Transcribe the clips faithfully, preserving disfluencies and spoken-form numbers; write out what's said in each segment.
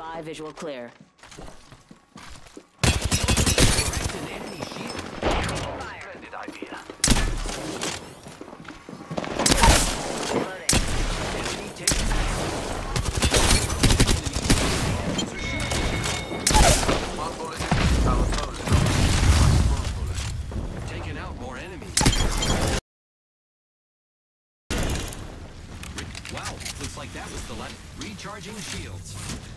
Spy visual clear. An enemy shield. Splendid idea. Enemy taken down. One bullet. Our foes. Taking out more enemies. Wow, looks like that was the left. Recharging shields.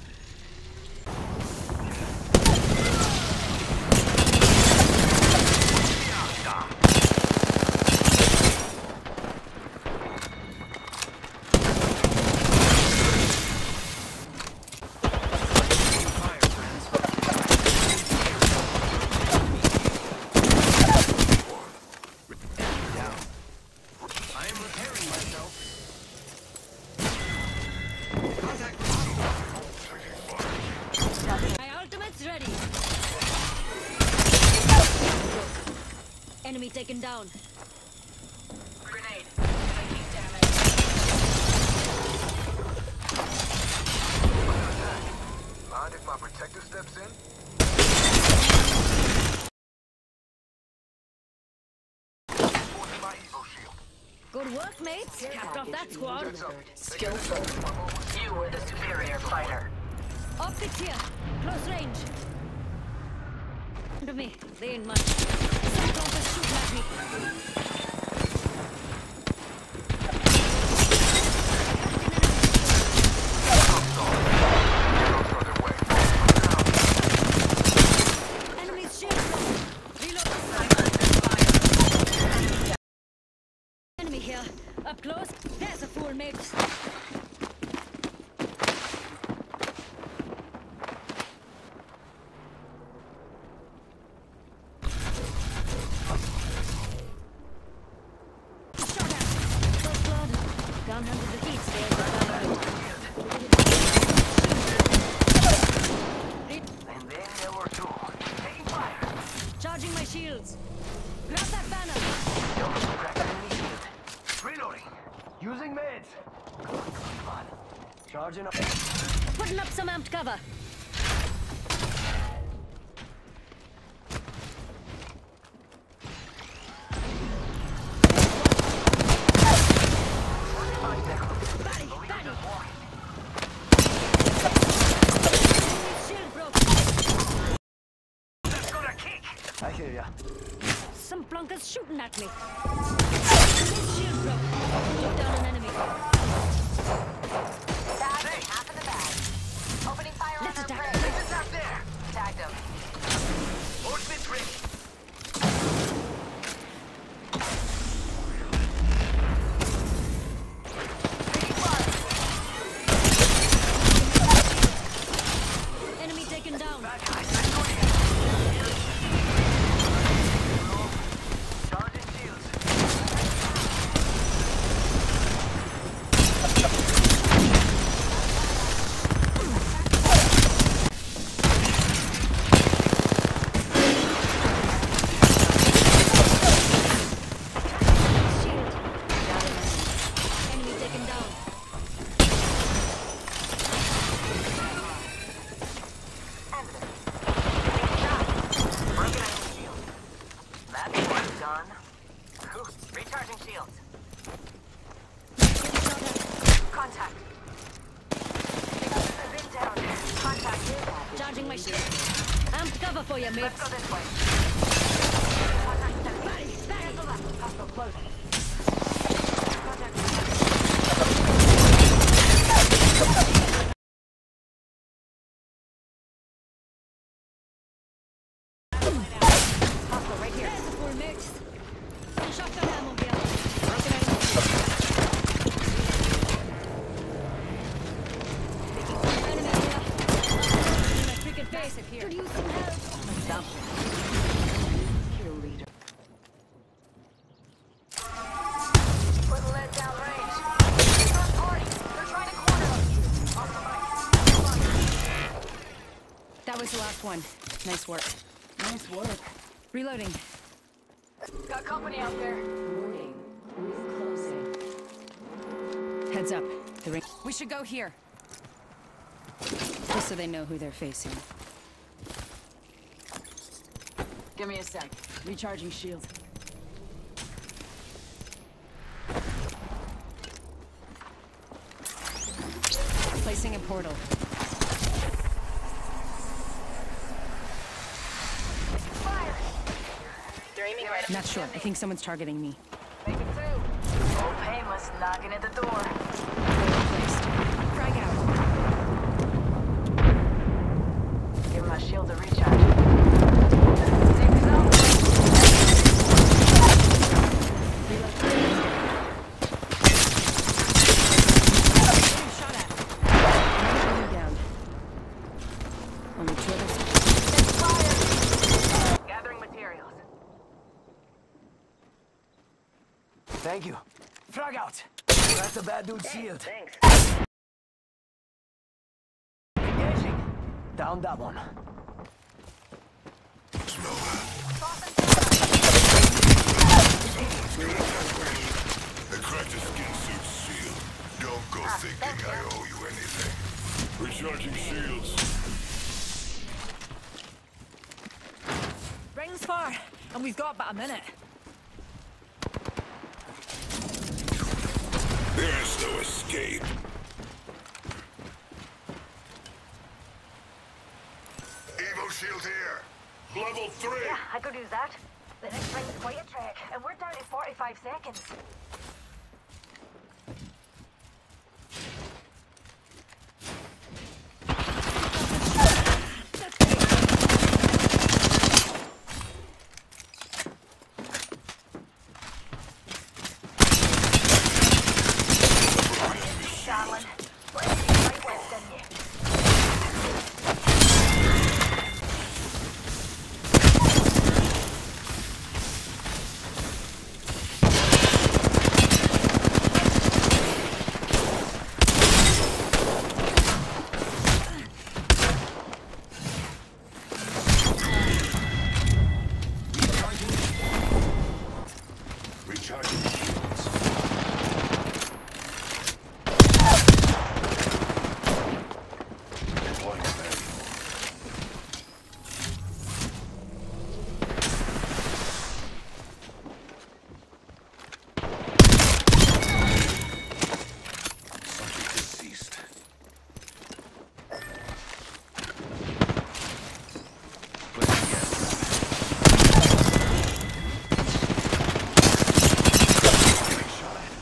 Enemy taken down. Grenade. Taking damage. Mind if my protector steps in? Forcing my evo shield. Good work, mates. Capped off that squad. Jets up. Skillful. You were the superior fighter. Optics here. Close range. To me. They ain't much. Some clompers shooting at me. Enemy's shield broken. Reload. Enemy here. Up close. There's a fool, mates. Down under the heat stairs. And then there were two. Taking fire. Charging my shields. Grab that banner. Don't crack enemy shield. Reloading. Using meds. Come on. Charging up. Putting up some amped cover. Batty, batty. Shield broke. Let's go to kick. I hear ya. Some plunkers shooting at me. Shield broke. Took down an enemy. Tag half in the bag. Opening fire Let's on our attack. prey. Let's attack there. Tagged him. Horseman's ready. Enemy taken down. Bad guys, I know you. Charging shields. Shield. Enemy taken down. Broken enemy shield. That's one done. Recharging shields. Contact. I've been down. Contact is at. Charging my shield. Amped cover for you, Let's mates. go this way. Contact enemy. Batty, batty. Cancel that. Hostile close. Contact. Hostile right here. There's a full mix. Shotgun ammo here. Broken enemy. Enemy here. In my freaking face. Could use some help. Stop. Kill leader. Put the lead down range. Third party. They're trying to corner us. That was the last one. Nice work. Nice work. Reloading. Got company out there. Warning. Roof closing. Heads up. The ring. We should go here. This Just so they know who they're facing. Give me a sec. Recharging shield. Placing a portal. Fire! They're aiming right at Not sure. I think someone's targeting me. Make it two. Oh, painless knocking at the door. Portal placed. Frag out. Give my shield a recharge. Take this out. Shot at. Enemy down. Only two others. Fire! Gathering materials. Thank you. Frag out. That's a bad dude's shield. Thanks. Engaging. Down that one. I cracked a skin suit shield. Don't go thinking I owe you anything. Recharging shields. Ring's far, and we've got about a minute. There's no escape. Evo shield here. Level three. Yeah, I could use that. The next ring is quite a trek, and we're down to forty-five seconds. Darling, let's be right west in you. Recharging shields. Deploying manual. Subject deceased. Placing gas trap. Getting shot at.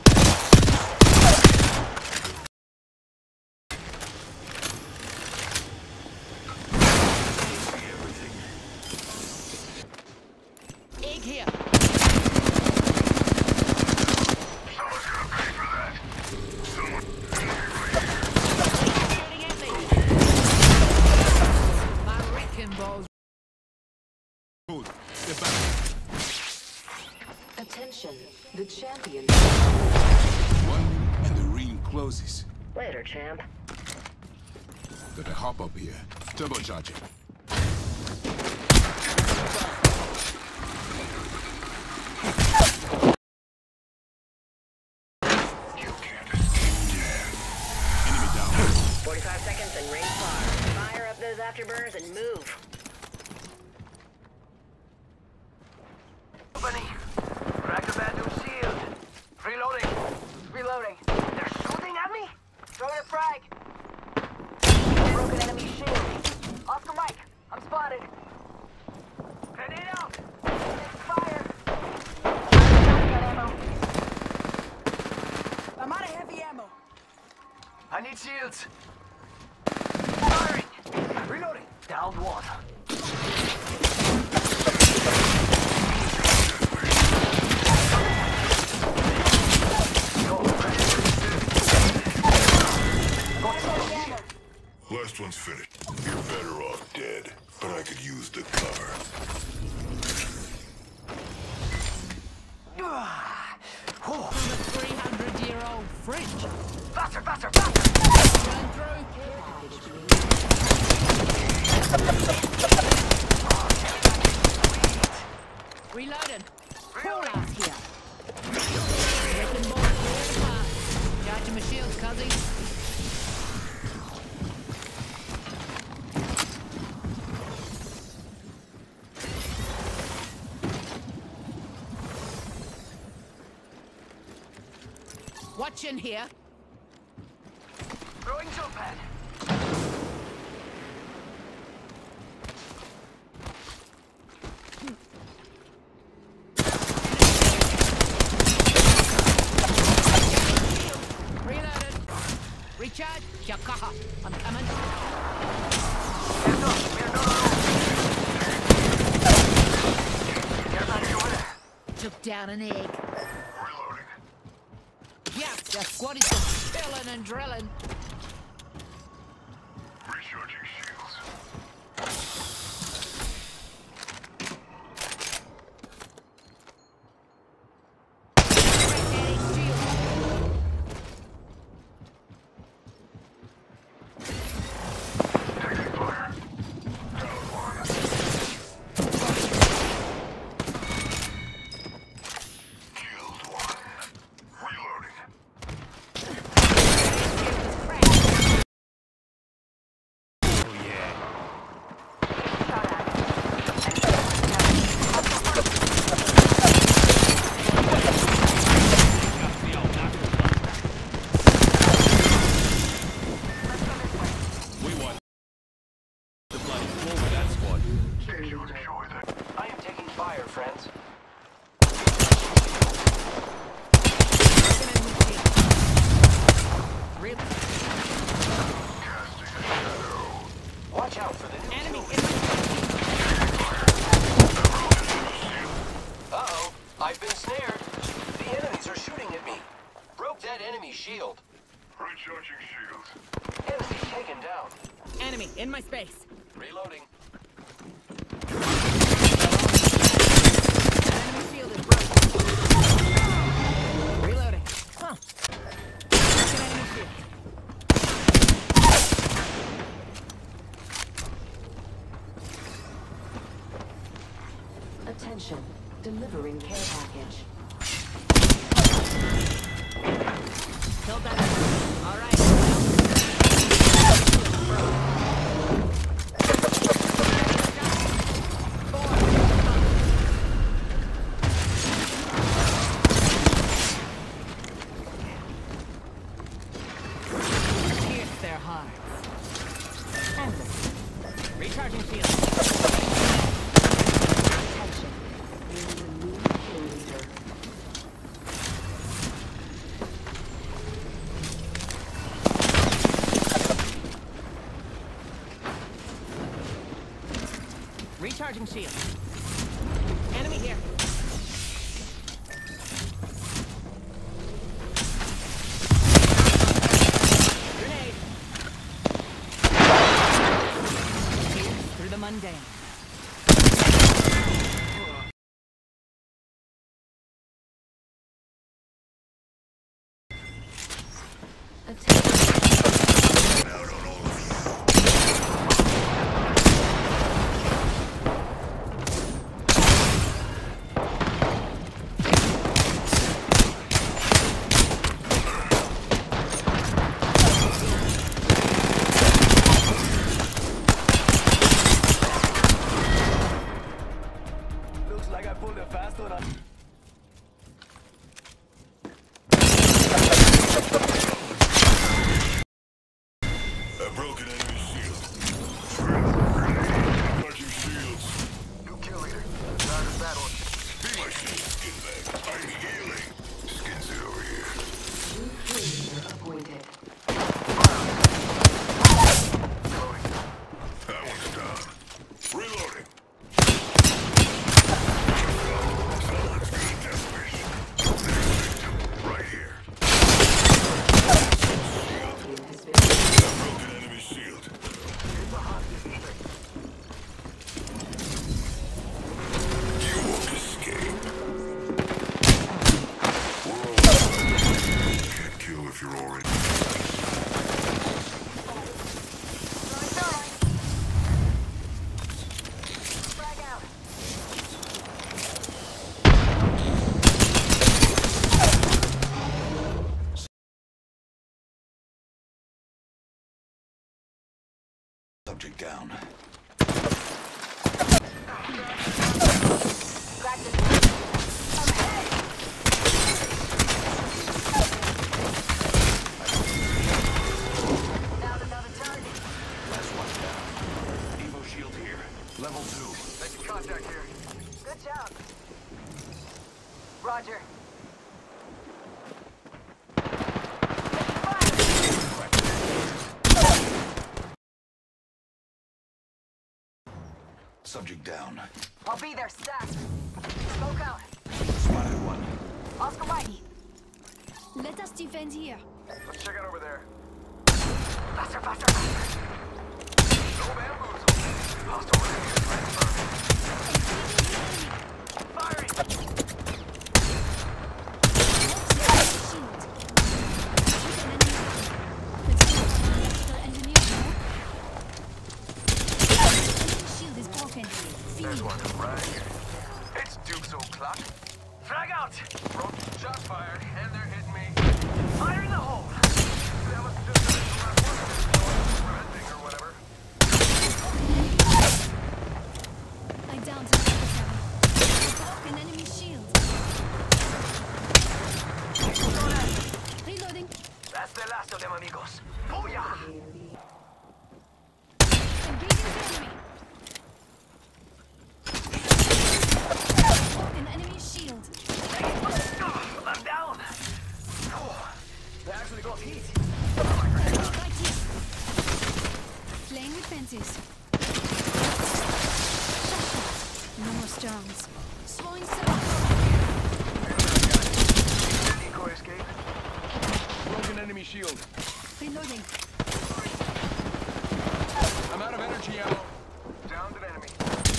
See everything. Egg here. Someone's gonna pay for that. Someone. Shooting at me. My wrecking balls. Attention, the champion. One and the ring closes. Later, champ. Gotta hop up here. Turbocharging. You can't escape death. Enemy down. forty-five seconds and ring far. Fire up those afterburners and move. Company. Crack the bad dude's shield. Reloading. Reloading. They're shooting at me? Throwing a frag. Broken enemy shield. Oscar Mike, I'm spotted. Grenade out. Fire. Shotgun ammo. I'm out of heavy ammo. I need shields. Firing. Reloading. Down one. Last one's finished. You're better off dead, but I could use the cover. From a three hundred year old fridge. Faster, faster, faster. Run through. Reloading. Cool out here. Wrecking ball clear apart. Charging my shields, cuzzy. Watch in here. Throwing jump pad. Reloaded. Recharge. Yakaha. I'm coming. Hands up. We are not alone. Get back to it. Took down an egg. Reloading. Yes, the squad is just killing and drilling. Recharging shields. Adding shield. Taking fire. Down one. Killed one. Reloading. We want the bloody floor with that squad. Did you enjoy that? I am taking fire, friends. Real Casting a shadow. Watch out for the new enemy kill. in my Uh-oh. I've been snared. The enemies are shooting at me. Broke that enemy shield. Recharging shields. Enemy taken down. enemy in my space. Reloading. Enemy shield is broken. Reloading. Huh. Broken enemy shield. Attention. Delivering care package. Killed that enemy. All right. Pierce their hearts. Recharging shield. Attention. There is a new kill leader. Recharging shield. Enemy here. Grenade. Pierce through the mundane. Attention. Out on all of you. Looks like I pulled a fast one on. A broken enemy shield. Recharging shields. New kill leader. Not a bad one. Be my shield, skin bag. I'm healing. Skin suit over here. New kill leader appointed. That one's down. Reloading. Someone's got a death wish. Next victim, right here. Shield. Has been A broken enemy shield. You won't escape. We're all can't kill if you're already. Frag out. Subject down. Crack this. I'm ahead. Subject down. I'll be there, stacked. Smoke out. Spotted one. Oscar Mike. Let us defend here. Let's check out over there. Faster, faster, faster. No bamboozle. Hostile enemy is right in front of me. Firing! Shield is broken. There's one. Right. It's Duke's o'clock. Frag out! Broke. Shot fired, and they're hitting me. Fire in the hole! That was just a preventing or whatever. I downed an adversary. Broken enemy shield. Reloading. That's the last of them, amigos. Booyah! Engaging the enemy. Broken enemy shield. I'm down! Oh, they actually got heat. Right here. Playing with fences. No more storms. Slowing circle. Decoy escape. Broken enemy shield. Reloading. I'm out of energy ammo. Downed an enemy.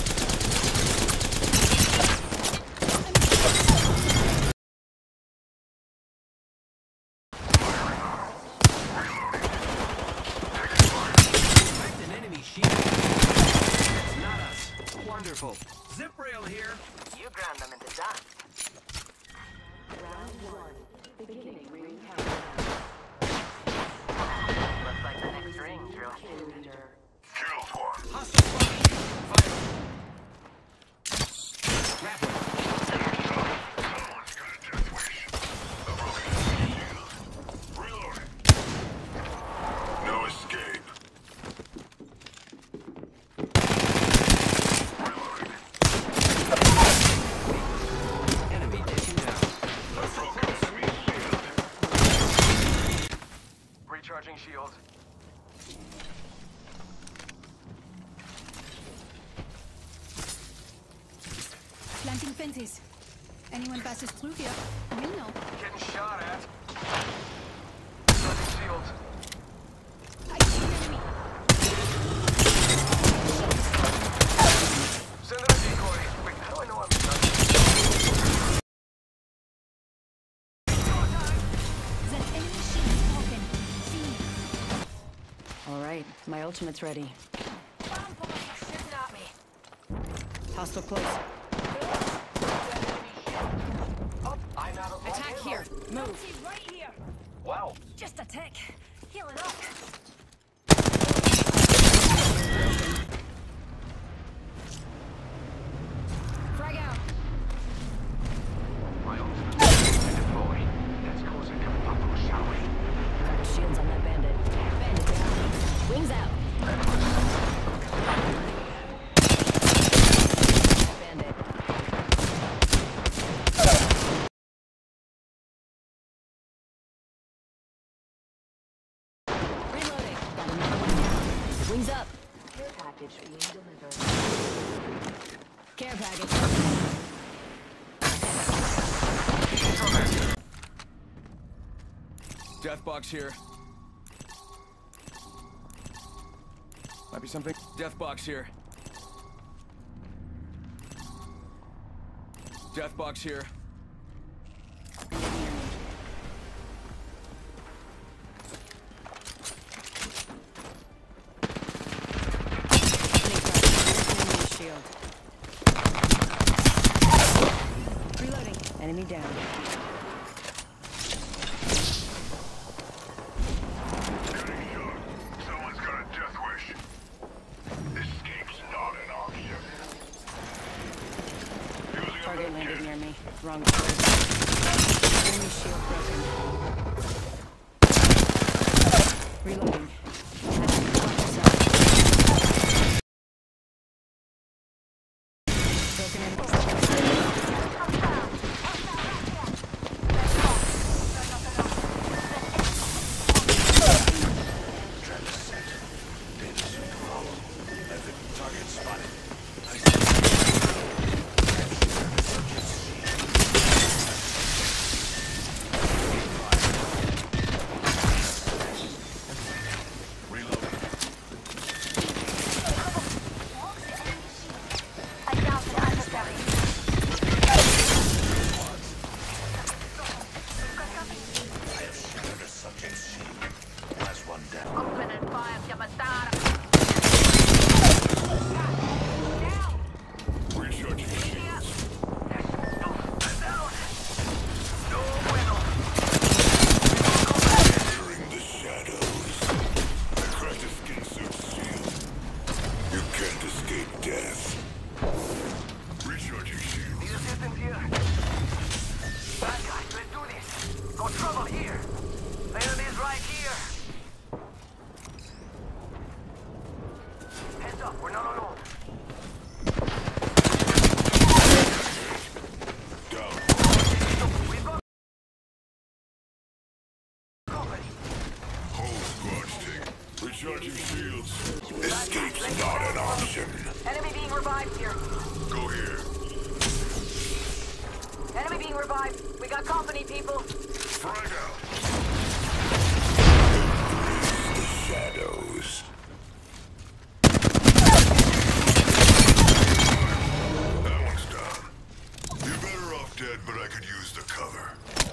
An enemy shield. It's not us. Wonderful. Zip rail here. You ground them into dust. Round one. Beginning ring countdown. Looks like the next ring, Drew. Kill leader. Killed one. Hostile spotted. Fire. Rapid. Someone's got a death wish. A broken enemy shield. Reloading. No escape. Reloading. Enemy taken down. A broken enemy shield. Recharging shield. Planting fences. Anyone passes through here, we know. Getting shot at. Recharging shield. I see an enemy. Send in a decoy. Wait, how do I know I'm done? That enemy shield is broken. See. All right, my ultimate's ready. Bomb boy, shooting at me. Hostile close. I'm out of Attack here. Move. He's right here. Wow. Just a tick. Healing up. Frag out. My ultimate and deploy. Let's cause a kerfuffle, shall we? Cracked shields on that bandit. Bandit down. Wings out. Bandit. Reloading. Got another one down. Wings up. Care package being delivered. Care package. Death box here. Might be something. Death box here. Death box here. Shield. Reloading. Enemy down. Getting shot. Someone's got a death wish. Escape's not an option. Using a Target med landed kit. near me. Wrong target. Enemy shield broken. Reloading. Broken enemy. Target spotted. Recharging shields. Escape's not an option. Enemy being revived here. Go here. Enemy being revived. We got company, people. Frag out. The shadows. That one's done. You're better off dead, but I could use the cover.